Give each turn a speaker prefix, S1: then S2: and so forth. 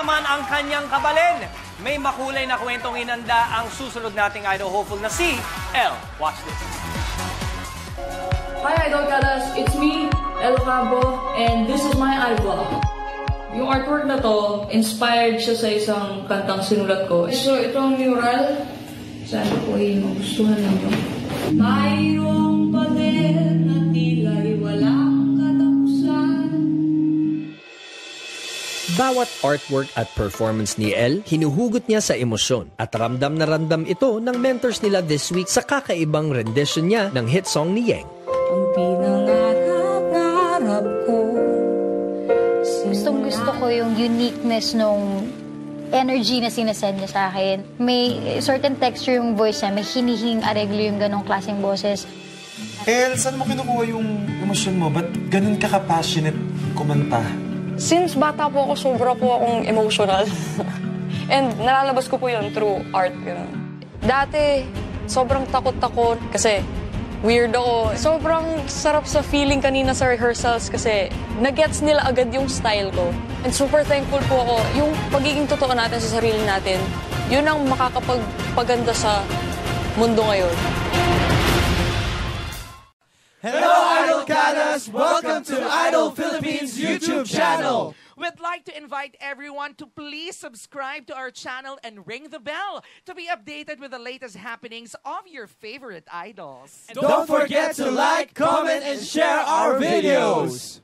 S1: naman ang kanyang kabalin. May makulay na kwentong inanda ang susunod nating idol hopeful na si El. Watch this.
S2: Hi Idol Kadas, it's me, El Cabo, and this is my iVlog. Yung artwork na to, inspired siya sa isang kantang sinulat ko. So itong mural, sana po ay magustuhan ninyo. Mayroong pader na tila'y walang katapusan.
S3: Bawat artwork at performance ni El, hinuhugot niya sa emosyon at ramdam na ramdam ito ng mentors nila this week sa kakaibang rendition niya ng hit song ni Yeng.
S2: Ang pinangarap-ngarap ko.
S4: Gustong-gusto ko yung uniqueness nung energy na sinasend niya sa akin. May certain texture yung voice niya, may hinihing areglo yung ganong klaseng boses.
S5: El, saan mo kinukuha yung emosyon mo? Ba't ganun ka ka-passionate kumanta?
S6: Since bata po ako, sobra po akong emotional. And nalalabas ko po yun through art. Yun. Dati, sobrang takot-takot kasi weird ako. Sobrang sarap sa feeling kanina sa rehearsals kasi nag-gets nila agad yung style ko. And super thankful po ako. Yung pagiging totoo natin sa sarili natin, yun ang makakapagpaganda sa mundo ngayon.
S7: Hello, Idol Kadas! Welcome to Idol Philippines YouTube channel!
S8: We'd like to invite everyone to please subscribe to our channel and ring the bell to be updated with the latest happenings of your favorite idols.
S7: Don't forget to like, comment, and share our videos!